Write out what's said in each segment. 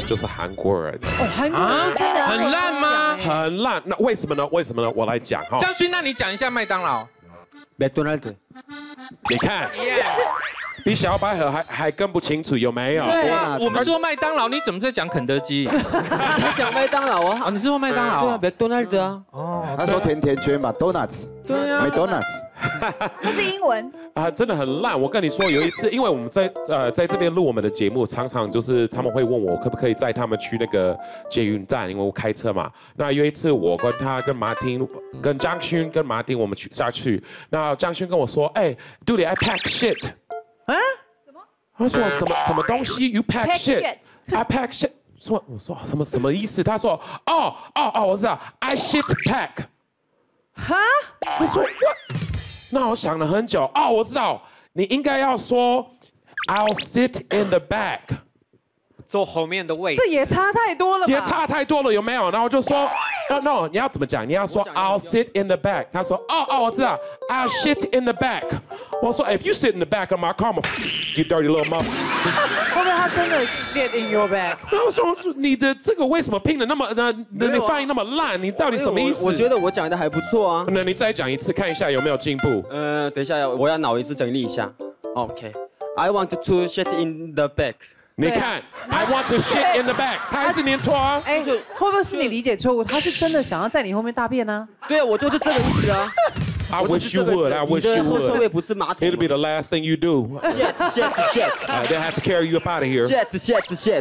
就是韩国人。 哦，韩国人真的很烂吗？ 很烂。那为什么呢？为什么呢？我来讲哈。 江勋，那你讲一下麦当劳。 McDonald's。 你看，比小百合还更不清楚，有没有？ 对啊，我们说麦当劳，你怎么在讲肯德基？ 你讲麦当劳啊？ 哦，你是说麦当劳？ 对啊，McDonald's 啊。 哦， 他说甜甜圈嘛 ，Donuts。 对啊 ，McDonald's。 那是英文啊，真的很烂。我跟你说，有一次，因为我们在这边录我们的节目，常常就是他们会问我可不可以载他们去那个捷运站，因为我开车嘛。那有一次，我跟他、跟马丁、跟张勋、跟马丁，我们下去。那张勋跟我说：“哎 ，Dude, I pack shit。”啊？他说什么东西 ？You pack shit? I pack shit。我说什么意思？他说：“哦，我知道 ，I shit pack。”哈？我说 what？ 那我想了很久，哦，我知道，你应该要说 I'll sit in the back， 坐后面的位置。 这也差太多了吧？ 也差太多了，有没有？然后我就说 No， 你要怎么讲？你要说 I'll sit in the back。他说我知道 I'll shit in the back。我说 If you sit in the back of my car, you dirty little mother。 会不会他真的 shit in your back？ 然后说你的这个为什么拼的那么你发音那么烂？你到底什么意思？ 我觉得我讲的还不错啊。 那你再讲一次，看一下有没有进步。 等一下，我要脑一次整理一下。OK，I want to shit in the back。 你看 ，I want to shit in the back， 他还是念错啊。 哎，会不会是你理解错误？他是真的想要在你后面大便呢？ 对啊，我就是这个意思啊。 I wish you would. I wish you would. 后车位不是马桶。 It'll be the last thing you do. Shit. They have to carry you up out of here. Shit.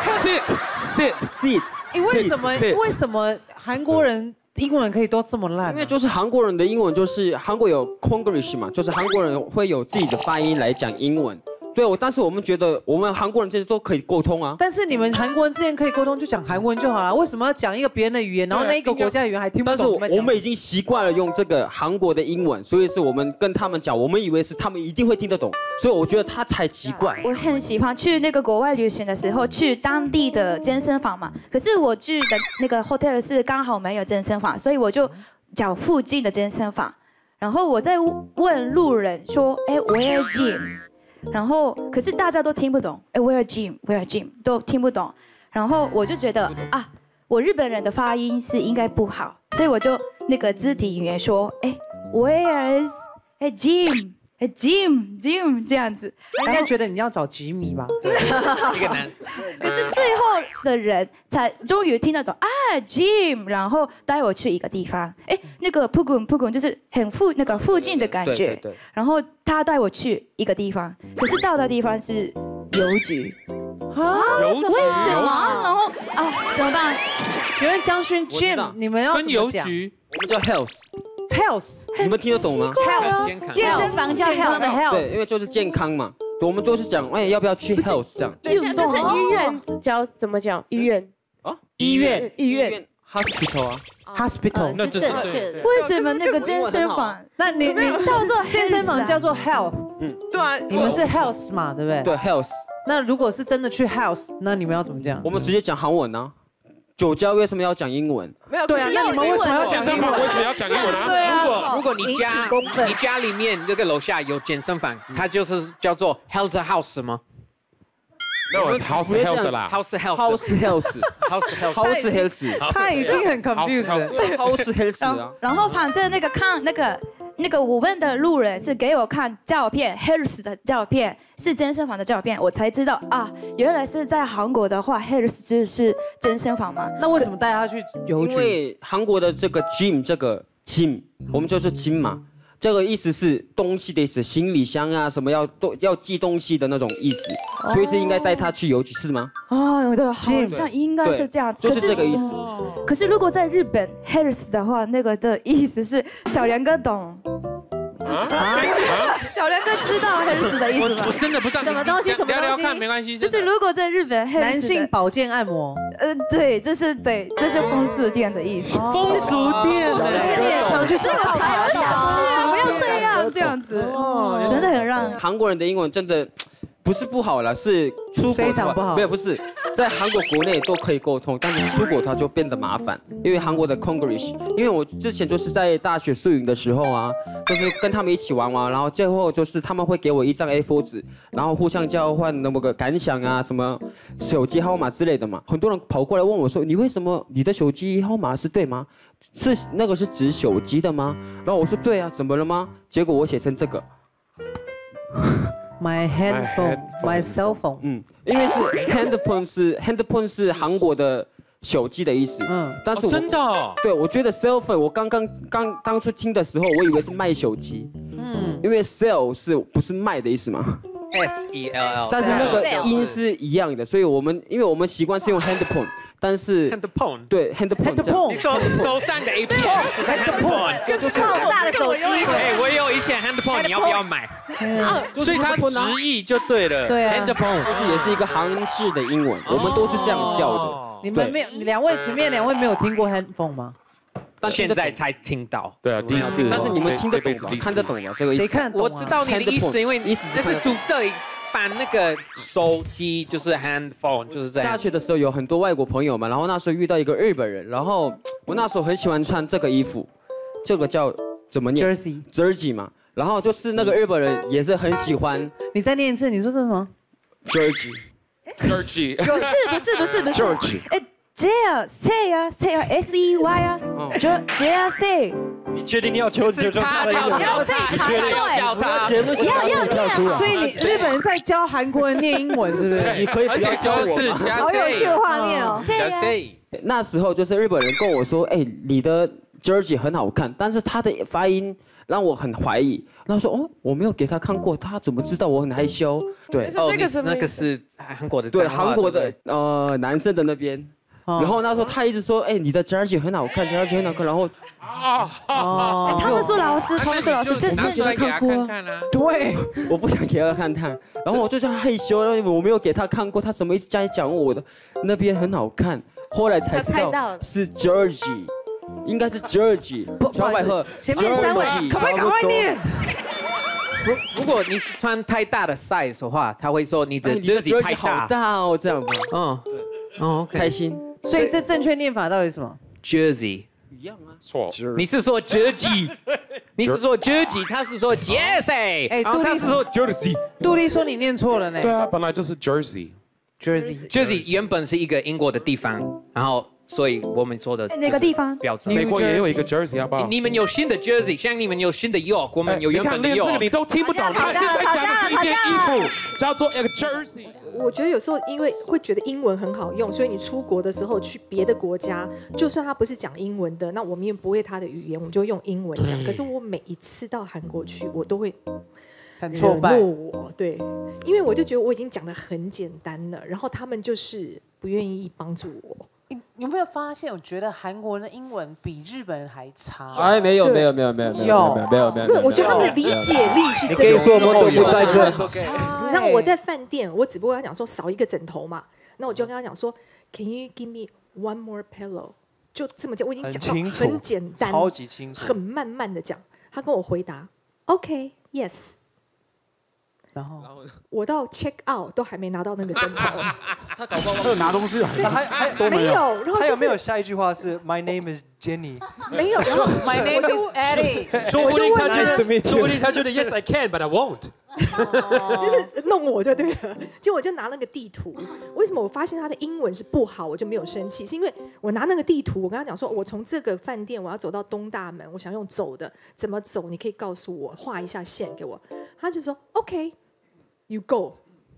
Sit. 为什么韩国人英文可以都这么烂？ 因为就是韩国人的英文就是韩国有 Konglish 嘛，就是韩国人会有自己的发音来讲英文。对，但是我们觉得我们韩国人这些都可以沟通啊。 但是你们韩国人之间可以沟通，就讲韩文就好了，为什么要讲一个别人的语言，然后那一个国家的语言还听不懂？ 但是我们已经习惯了用这个韩国的英文，所以是我们跟他们讲，我们以为是他们一定会听得懂，所以我觉得他才奇怪。 我很喜欢去那个国外旅行的时候，去当地的健身房嘛。可是我住的那个 hotel 是刚好没有健身房，所以我就找附近的健身房。然后我在问路人说：“哎 ，Where gym？” 然后，可是大家都听不懂，哎 ，Where gym 都听不懂。然后我就觉得啊，我日本人的发音是应该不好，所以我就那个肢体语言说，哎 ，Where is gym？ gym 这样子。 应该觉得你要找吉米吧？ 一个男生。 可是最后的人才终于听得懂啊 ，gym， 然后带我去一个地方，哎，那个蒲公就是很附近的感觉。 对。 然后他带我去一个地方，可是到的地方是邮局。啊？为什么？然后怎么办？ 请问江勋 gym 你们要怎么讲？ 我们叫 health。 你们听得懂吗 ？health 健身房叫 health。 对，因为就是健康嘛。我们就是讲，哎，要不要去 health 这样？ 但是医院叫怎么讲？医院啊？ 医院 hospital 啊 ，hospital。 那就是正确的。 为什么那个健身房？ 那你叫做健身房叫做 health。 对啊， 你们是 health 嘛，对不对？ 对 health。 那如果是真的去 health， 那你们要怎么讲？ 我们直接讲韩文啊。酒家为什么要讲英文？ 没有， 对啊，那你们为什么要讲英文？ 为什么要讲英文啊？ 对啊， 如果你家里面这个楼下有健身房，它就是叫做 health house 吗？ No, it's house health 啦。 House health。 他已经很 confused 了。 House health 啊。 然后反正那个我问的路人是给我看照片 ，health 的照片是健身房的照片，我才知道啊，原来是在韩国的话 ，health 就是健身房嘛。 那为什么带他去邮局？ 因为韩国的这个 gym 这个 gym， 我们叫做 gym 嘛，这个意思是东西的意思，行李箱啊什么要寄东西的那种意思，所以是应该带他去邮局是吗？ 哦，对，好像应该是这样子， 就是这个意思。 可是如果在日本 health 的话，那个的意思是小梁哥懂。小梁哥知道 health 的意思吗？ 我真的不知道。 什么东西？ 聊看没关系。 就是如果在日本 health 男性保健按摩。 对，这是风俗店的意思。 风俗店，就是你也常去， 所以我才有想去，不要这样子。哦，真的很让韩国人的英文真的不是不好了，是出国非常不好没有，不是在韩国国内都可以沟通，但是出国它就变得麻烦，因为韩国的 Konglish， 因为我之前就是在大学宿营的时候啊，就是跟他们一起玩，然后最后就是他们会给我一张 A4 纸，然后互相交换那么个感想啊，什么手机号码之类的嘛。很多人跑过来问我说，你为什么你的手机号码是对吗？是那个是指手机的吗？然后我说对啊，怎么了吗？结果我写成这个。 My handphone, my cell phone。 因为是 handphone 是韩国的手机的意思。但是真的哦。 对，我觉得 cell phone 我当初听的时候，我以为是卖手机。因为 sell 是不是卖的意思嘛 ？SELL。 但是那个音是一样的，所以因为我们习惯是用 handphone。但是 handphone 对 handphone， 你说手上的 A P P 就是 handphone， 就是爆炸的手机。 哎，我也有一些 handphone， 你要不要买？ 所以它直译就对了。 对啊 ，handphone 就是也是一个韩式的英文，我们都是这样叫的。 你们没有前面两位没有听过 handphone 吗？ 现在才听到。 对啊，第一次。 但是你们听得懂吗？看得懂吗？这个意思？ 谁看得懂？ 我知道你的意思，因为这是从这里。翻那个手机就是 handphone， 就是这样。 大学的时候有很多外国朋友嘛，然后那时候遇到一个日本人，然后我那时候很喜欢穿这个衣服，这个叫怎么念 ？Jersey 嘛，然后就是那个日本人也是很喜欢。 你再念一次，你说是什么 ？Jersey。 不是 George。哎 ，Say 啊 ，SEY 啊 ，Say。 你确定你要求你就他的？ 要节目要念，所以你日本人在教韩国人念英文，是不是？ 你可以不要教我吗？ 好有趣的画面哦。 那时候就是日本人跟我说，哎，你的 Jersey 很好看，但是他的发音让我很怀疑。然后说，哦，我没有给他看过，他怎么知道我很害羞？对， 哦，那个是韩国的， 对，韩国的男生的那边。然后那时候他一直说，哎，你的 Jersey 很好看 ，Jersey 很好看。然后他们说老师，这拿出来给他看看啊。 对， 我不想给他看。然后我就这样害羞，我没有给他看过，他怎么一直在讲我的那边很好看？后来才知道是 Jersey， 应该是 Jersey。小百合， 前面3位，可不可以赶快念？ 如果你穿太大的 size 的话，他会说你的 Jersey 太大， 好大哦，这样吗？ 哦， 开心。 所以这正确念法到底是什么 ？Jersey 一样啊， 错。 你是说 Jersey， 你是说 Jersey， 他是说 Jersey， 哎， 他是说 Jersey。 杜丽说你念错了呢。 对啊，本来就是 Jersey。Jersey 原本是一个英国的地方，然后所以我们说的哪个地方？ 美国也有一个 Jersey， 好不好？ 你们有新的 Jersey， 像你们有新的 York， 我们有原本的 York。 这个你都听不懂，他现在讲的是一件衣服，叫做一个 Jersey。 我觉得有时候因为会觉得英文很好用，所以你出国的时候去别的国家，就算他不是讲英文的，那我们也不会他的语言，我们就用英文讲。可是我每一次到韩国去，我都会惹怒我，对，因为我就觉得我已经讲得很简单了，然后他们就是不愿意帮助我。 你有没有发现？我觉得韩国人的英文比日本人还差。 哎，没有。我觉得他们的理解力是真的。 你可以说我们都不在这。 你知道我在饭店，我只不过跟他讲说少一个枕头嘛，那我就跟他讲说 ，Can you give me one more pillow？ 就这么讲，我已经讲到很简单， 超级清楚， 很慢慢的讲。他跟我回答 ，OK， yes。 然后我到 check out 都还没拿到那个针头， 他搞不好他有拿东西来，他都没有。然后他有没有下一句话是 My name is Jenny？ 没有，然后 My name is Eddie。 说不定他觉得 Yes I can but I won't。 就是弄我就对了，结果我就拿那个地图。为什么我发现他的英文是不好，我就没有生气？是因为我拿那个地图，我跟他讲说，我从这个饭店我要走到东大门，我想用走的，怎么走？你可以告诉我，画一下线给我。他就说 OK，you go。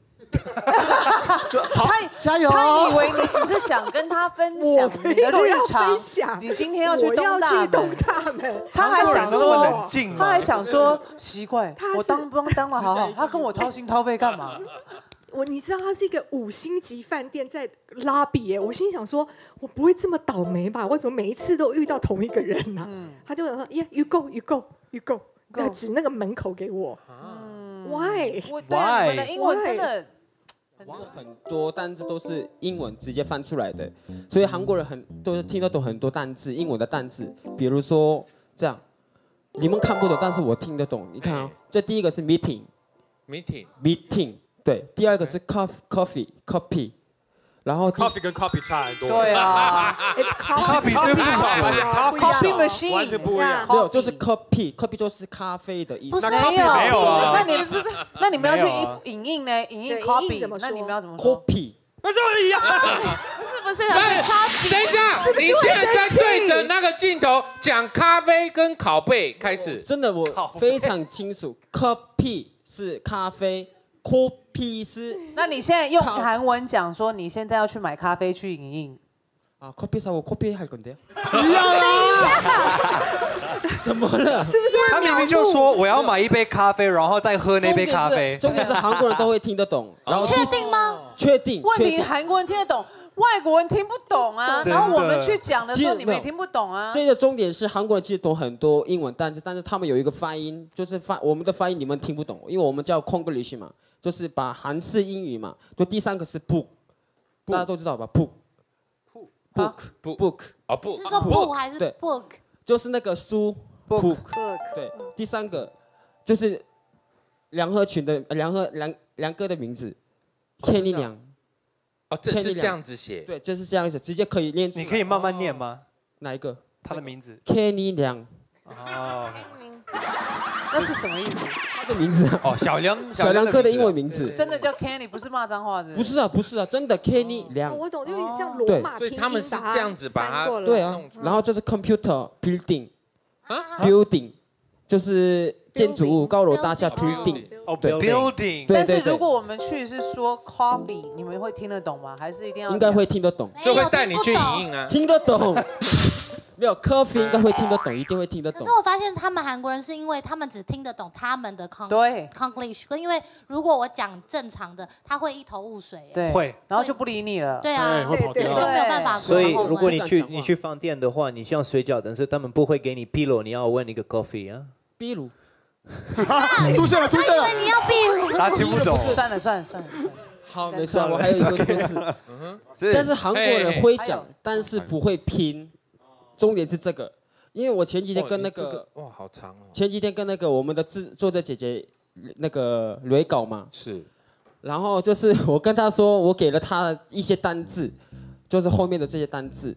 加油！他以为你只是想跟他分享你的日常，你今天要去东大门，他还想说奇怪，我当了好好，他跟我掏心掏肺干嘛？ 你知道他是一个5星级饭店在拉比耶，我心想说，我不会这么倒霉吧？为什么每一次都遇到同一个人呢？他就想说 ，Yeah，you go，you go，you go， 指那个门口给我。Why？ 你们的英文真的。 很多单字都是英文直接翻出来的，所以韩国人都是听得懂很多单字，英文的单字，比如说这样，你们看不懂，但是我听得懂。你看啊，这第一个是 meeting， 对，第二个是 coffee， 然后 coffee 跟 copy 差很多。 对啊 ，copy 是不少 ，copy machine 完全不一样。 没有，就是 coffee 就是咖啡的意思。 没有啊。 那你们要去影印呢？影印 copy， 那你们要怎么说 ？copy。 那就一样。 不是，它是 copy。 等一下，你现在在对着那个镜头讲咖啡跟拷贝开始。 真的，我非常清楚 ，copy 是咖啡 ，copy 是。 那你现在用韩文讲说，你现在要去買咖啡去影印。 啊 ，copy 사고 copy 할 건데요。 一样啊！ 怎么了？ 是不是？ 他明明就说我要买一杯咖啡，然后再喝那杯咖啡。 重点是韩国人都会听得懂。 你确定吗？ 确定。 问题韩国人听得懂，外国人听不懂啊。然后我们去讲的时候，你们也听不懂啊。 这个重点是韩国人其实懂很多英文单词，但是他们有一个发音，就是我们的发音你们听不懂，因为我们叫 Konglish 嘛，就是把韩式英语嘛。就第三个是 book， 大家都知道吧 ？book。 哦不， 是说 book 还是 book？ 就是那个书 book。对，第三个就是梁鹤群的梁哥的名字 ，Kenny 梁。 哦，这是这样子写。 对，这是这样子，直接可以念出来。 你可以慢慢念吗？ 哪一个？ 他的名字 ？Kenny 梁。 哦。 那是什么意思？ 他的名字哦，小梁哥的英文名字。 真的叫 Kenny， 不是骂脏话的。 不是啊，真的 Kenny 梁。 我懂，就有点像罗马拼音。 所以他们是这样子把它对啊，然后就是 computer building， 就是建筑物高楼大厦 building。 哦 building。 但是如果我们去是说 coffee， 你们会听得懂吗？还是一定要？ 应该会听得懂， 就会带你去影印啊。 听得懂。没有 coffee 应该会听得懂，一定会听得懂。 可是我发现他们韩国人是因为他们只听得懂他们的 Konglish， 因为如果我讲正常的，他会一头雾水。 对，会，然后就不理你了。 对啊， 会跑掉， 就没有办法。 所以如果你去饭店的话，你像水饺，但是他们不会给你秘鲁，你要问一个 coffee 啊。 秘鲁。 出现了。 我以为你要秘鲁。 他听不懂。 算了。 好，没事，我还有一个故事。但是韩国人会讲，但是不会拼。重点是这个，因为我前几天跟那个哇好长哦， 前几天跟那个我们的作者姐姐那个蕊稿嘛， 是， 然后就是我跟她说，我给了她一些单字，就是后面的这些单字。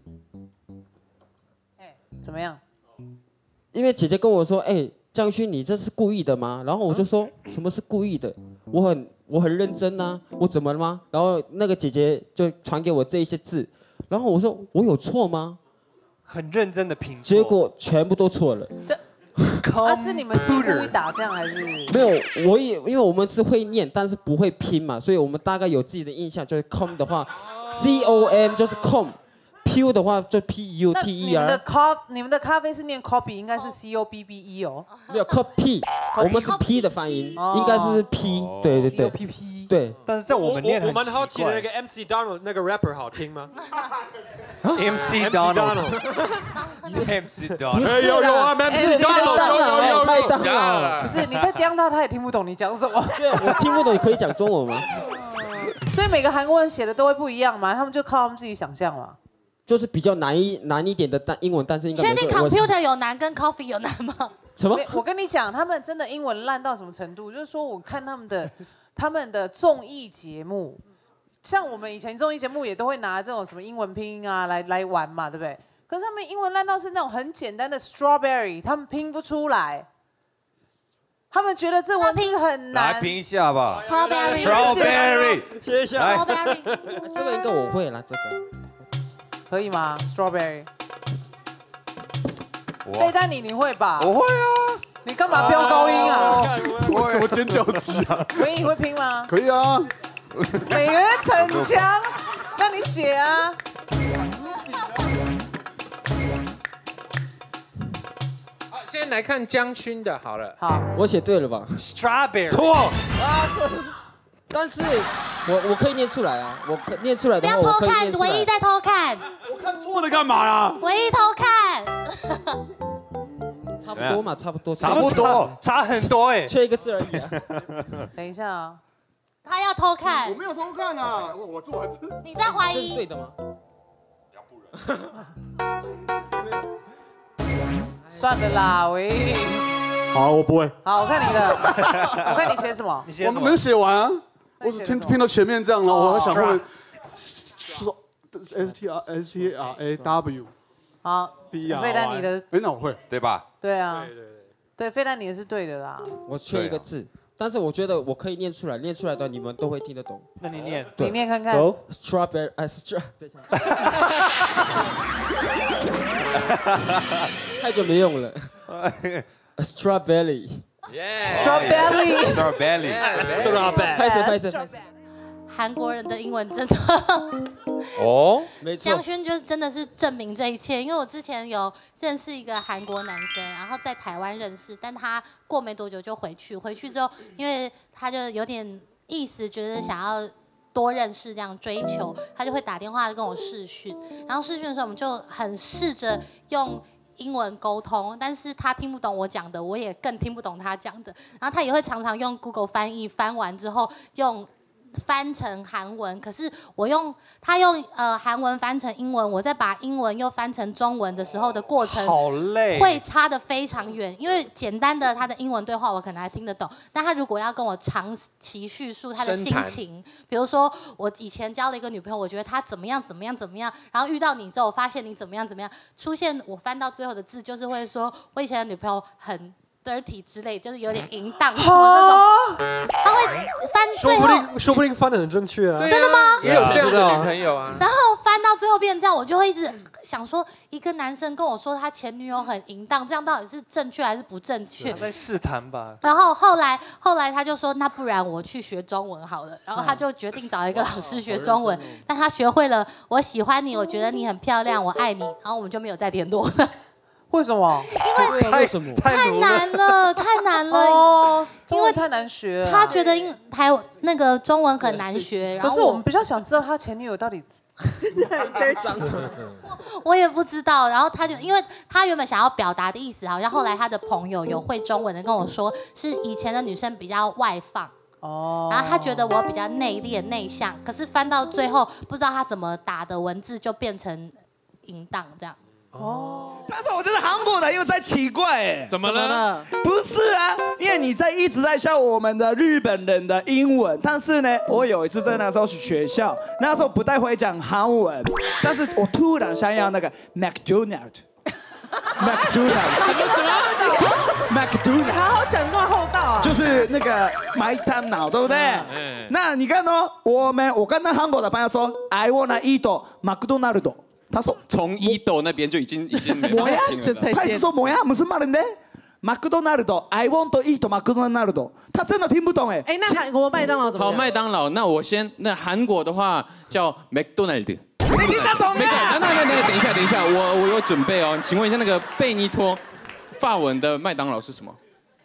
怎么样？ 因为姐姐跟我说，江勋你这是故意的吗？然后我就说什么是故意的？我很认真啊，我怎么了吗？然后那个姐姐就传给我这一些字，然后我说我有错吗？ 很认真的拼， 结果全部都错了。 是你们自己故意打这样还是？ 没有，因为我们是会念，但是不会拼嘛，所以我们大概有自己的印象，就是 com 的话 ，com 就是 com，pu 的话就 puter。 你们的咖啡是念 copy， 应该是 cobbe 哦。 没有 copy， 我们是 p 的发音，应该是 p， 对。对， 但是在我们念很奇怪。 我蛮好奇的那个 MC Donald 那个 rapper 好听吗 ？MC Donald。 有啊 ，MC Donald 有。 太当了。 不是你在刁他，他也听不懂你讲什么。 对，我听不懂，你可以讲中文吗？ 所以每个韩国人写的都会不一样嘛，他们就靠他们自己想象嘛。 就是比较难一点的英文单词，应该。 确定 computer 有难跟 coffee 有难吗？ 什么？ 我跟你讲，他们真的英文烂到什么程度？就是说，我看他们的综艺节目，像我们以前综艺节目也都会拿这种什么英文拼音啊来玩嘛，对不对？可是他们英文烂到是那种很简单的 strawberry， 他们拼不出来，他们觉得这文字很难。 来拼一下吧 ，strawberry， 写一下。 strawberry， 这个应该我会啦，这个可以吗 ？strawberry。对，但你会吧？ 我会啊。 你干嘛飙高音啊？ 为什么尖叫鸡啊？ 所以你会拼吗？ 可以啊。 每个人逞强，那你写啊。 好，先来看江勋的，好了。 好， 我写对了吧 ？Strawberry。 错。 错。但是我可以念出来啊，我念出来的话， 不要偷看，唯一在偷看。 我看错的干嘛呀？ 唯一偷看。 差不多嘛，差不多， 差很多缺一个字而已啊。 等一下啊， 他要偷看。 我没有偷看啊，我做完。 你在怀疑？ 这是对的吗？ 算了啦，喂。 好，我不会。 好，我看你的，我看你写什么？ 我们没写完啊。 我只听到前面这样了，我还想后面说 STRAW。 好，费丹你的， 那我会， 对吧？ 对啊，对，费丹你的是对的啦。 我缺一个字，但是我觉得我可以念出来，念出来的你们都会听得懂。 那你念， 你念看看。 Strawberry， 太久没用了。Strawberry。 Strawberry。 拍手。 韩国人的英文真的没错。 江轩就是真的是证明这一切，因为我之前有认识一个韩国男生，然后在台湾认识，但他过没多久就回去之后，因为他就有点意思，觉得想要多认识这样追求，他就会打电话跟我视讯，然后视讯的时候我们就很试着用英文沟通，但是他听不懂我讲的，我也更听不懂他讲的，然后他也会常常用 Google 翻译，翻完之后翻成韩文，可是他用韩文翻成英文，我再把英文又翻成中文的时候的过程， 好累， 会差得非常远。因为简单的他的英文对话我可能还听得懂，但他如果要跟我长期叙述他的心情，比如说我以前交了一个女朋友，我觉得她怎么样，然后遇到你之后，我发现你怎么样，出现我翻到最后的字就是会说，我以前的女朋友很dirty 之类，就是有点淫荡什么这种，他会翻最后， 说不定翻得很正确啊。 真的吗？ 也有这样的女朋友啊。 然后翻到最后变这样，我就会一直想说，一个男生跟我说他前女友很淫荡，这样到底是正确还是不正确？ 他在试探吧。 然后后来他就说，那不然我去学中文好了。然后他就决定找一个老师学中文，但他学会了我喜欢你，我觉得你很漂亮，我爱你，然后我们就没有再联络了。 为什么？ 因为太难了，太难了哦， 因为太难学了。 他觉得那个中文很难学， 可是我们比较想知道他前女友到底真的很脏。 我也不知道，然后他就因为他原本想要表达的意思，好像后来他的朋友有会中文的跟我说，是以前的女生比较外放。哦，然后他觉得我比较内敛内向，可是翻到最后不知道他怎么打的文字就变成淫荡这样。 哦，但是我这是韩国的，又在奇怪哎， 怎么了？ 不是啊，因为你一直在笑我们的日本人的英文，但是呢，我有一次在那时候去学校，那时候不太会讲韩文，但是我突然想要那个 McDonald， 好好讲，那么厚道啊， 就是那个麦当劳，对不对？那你看哦，我跟那韩国的朋友说 ，I wanna eat McDonald。他说从伊豆那边就已经没有听了。 他是说뭐야 무슨 말인데？ McDonald I want to eat McDonald。他真的听不懂哎。 哎，那韩国麦当劳怎么样？ 好，麦当劳，那我先那韩国的话叫 McDonald。 你听得懂啊？ 那等一下，我有准备哦。请问一下，那个贝尼托法文的麦当劳是什么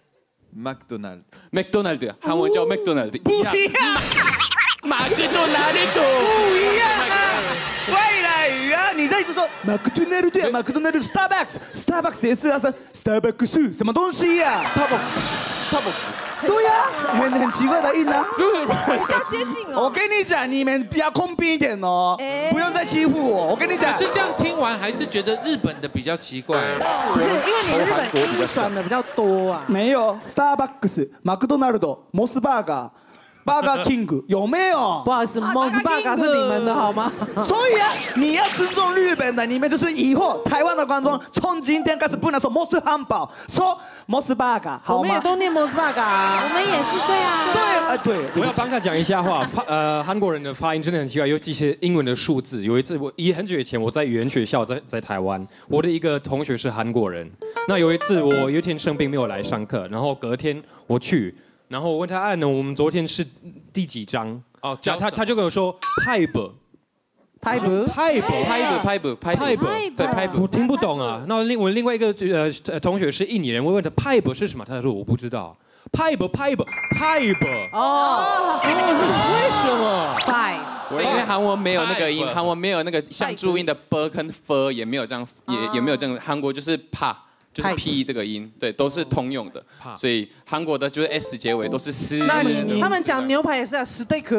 ？McDonald。 韩文叫 McDonald。 不一样。 麦克多纳利多。 不一样啊！外来语啊！你在一直说麦克多纳利麦克多纳利 Starbucks 也是啊，是 Starbucks 什么东西呀 ？Starbucks。对呀，很奇怪的音啊。 比较接近哦。 我跟你讲，你们比较空逼一点哦，不用再欺负我。我跟你讲， 是这样听完还是觉得日本的比较奇怪？ 不是，因为你日本音转的比较多啊。 没有 Starbucks、麦克多纳利、摩斯巴嘎。Burger King 有没有？ 不好意思，Mos Burger 是你们的好吗？ 所以啊，你要尊重日本的，你们就是以后台湾的观众，从今天开始不能说 Mos 汉堡，说 Mos Burger 好吗？ 我们也都念 Mos Burger 啊， 我们也是对啊。 对， 我要帮他讲一下话。韩国人的发音真的很奇怪，尤其是英文的数字。有一次很久以前我在语言学校在台湾，我的一个同学是韩国人。那有一次我有一天生病没有来上课，然后隔天我去。然後我問他，我們昨天是第幾章？哦，他就跟我說 pipe， 我聽不懂啊。那我另外一個同學是印尼人，我問他 pipe 是什麼？他說我不知道。pipe。哦，為什麼 ？pipe。 因為韓文沒有那個音，韓文沒有那個像注音的 b 跟 f， 也沒有這樣，也沒有這樣。韓國就是怕。就是 P 这个音，对，都是通用的，所以韩国的就是 S 结尾都是 S。 那他们讲牛排也是啊 ，steak，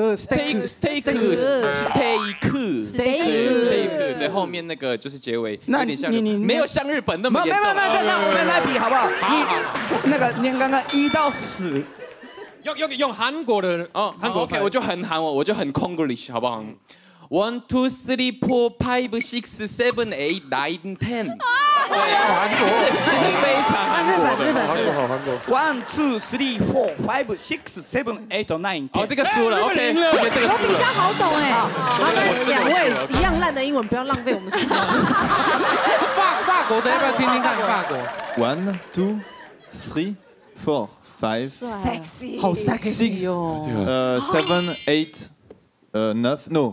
对，后面那个就是结尾， 那你没有像日本那么严重。 那我们来比好不好？你那个念刚刚1到10， 用韩国的哦，韩国 OK， 我就很韩文，我就很 Konglish， 好不好？1 2 3 4 5 6 7 8 9 10。韩国，这是非常韩国的。 韩国。1 2 3 4 5 6 7 8 9 10。 哦，这个输了 ，OK， 这个输了。 比较好懂哎。 麻烦两位一样烂的英文，不要浪费我们时间。 法国的要不要听听看？法国。 1 2 3 4 5 sexy， 好 sexy 哦。 7 8 9 no。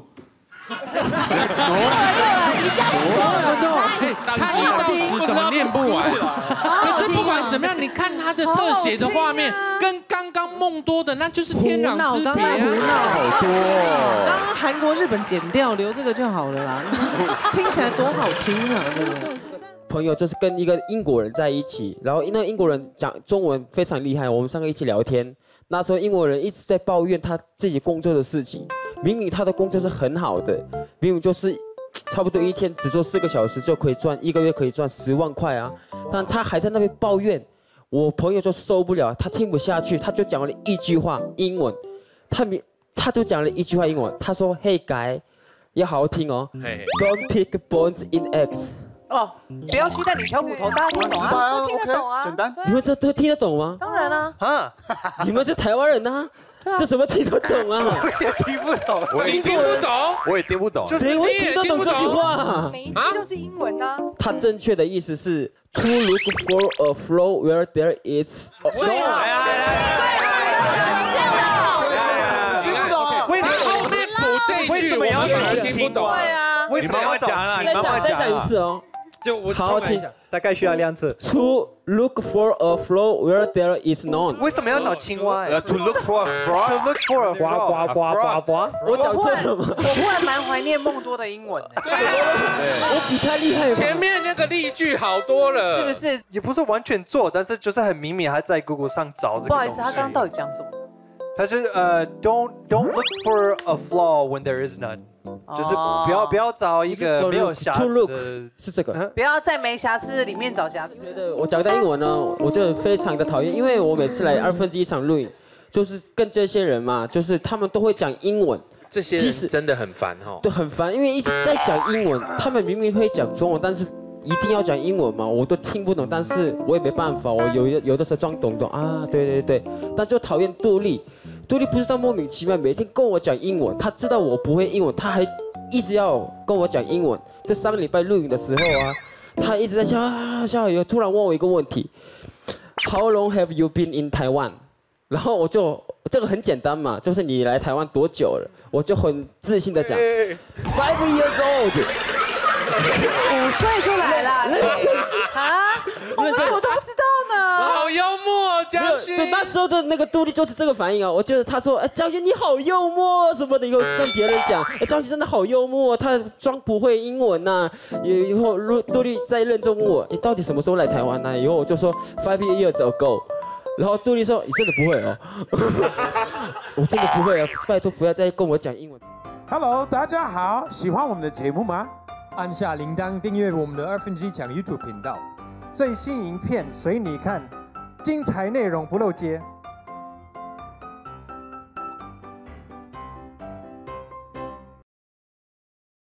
他1到10怎么念不完？可是不管怎么样，你看他的特写的画面，跟刚刚梦多的那就是天壤之别啊！ 好多哦。刚刚韩国、日本剪掉，留这个就好了啦。听起来多好听啊！这个。 朋友就是跟一个英国人在一起，然后那个英国人讲中文非常厉害，我们3个一起聊天。那时候英国人一直在抱怨他自己工作的事情，明明他的工作是很好的，明明就是差不多一天只做4个小时就可以赚1个月可以赚10万块啊，但他还在那边抱怨。我朋友就受不了，他听不下去，他就讲了一句话英文，他就讲了一句话英文，他说 Hey guy， 要好好听哦 ，Don't pick bones in eggs。 哦，不要鸡蛋里挑骨头，大家听得懂啊？都听得懂啊？ 简单。 你们这都听得懂吗？ 当然啦。 啊，你们是台湾人呐，这怎么听得懂啊？ 我也听不懂， 你听不懂， 我也听不懂。 谁会听得懂这句话？ 每一句都是英文呢。 它正确的意思是 To look for a flow where there is a flow。 为什么要听不懂？ 对啊， 为什么要讲啊？ 再讲一次哦。 就我好好听， 大概需要2次。 To look for a flow where there is none。 为什么要找青蛙 ？To look for a frog。To look for a frog。 呱。 我讲错了吗？ 我忽然蛮怀念梦多的英文。 我比他厉害。 前面那个例句好多了， 是不是？ 也不是完全做，但是就是很明显，还在 Google 上找这个。 不好意思，他刚刚到底讲什么？ 他是don't look for a flaw when there is none， 就是不要找一个没有瑕疵的， 是这个。 不要在没瑕疵里面找瑕疵。 觉得我讲的英文呢，我就非常的讨厌，因为我每次来1/2场录影，就是跟这些人嘛，就是他们都会讲英文。 这些人真的很烦哦。 对，很烦，因为一直在讲英文，他们明明会讲中文，但是一定要讲英文嘛，我都听不懂，但是我也没办法，我有的时候装懂啊，对，但就讨厌杜丽。杜丽不知道莫名其妙，每天跟我讲英文，他知道我不会英文，他还一直要跟我讲英文。就上个礼拜录影的时候啊，他一直在笑，又突然问我一个问题 ，How long have you been in Taiwan？ 然后我就这个很简单嘛，就是你来台湾多久了？我就很自信的讲 ，5 years old。 5岁就来了，啊？我都不知道呢。 好幽默，江勋。 对，那时候的那个杜丽就是这个反应啊。我觉得他说，江勋你好幽默什么的，以后跟别人讲，江勋真的好幽默，他装不会英文呐。以后杜丽再认真问我，你到底什么时候来台湾呢？以后我就说5 years ago。然后杜丽说，你真的不会哦？我真的不会啊，拜托不要再跟我讲英文。 Hello， 大家好，喜欢我们的节目吗？按下铃铛订阅我们的2分之1强 YouTube 频道，最新影片随你看，精彩内容不漏接。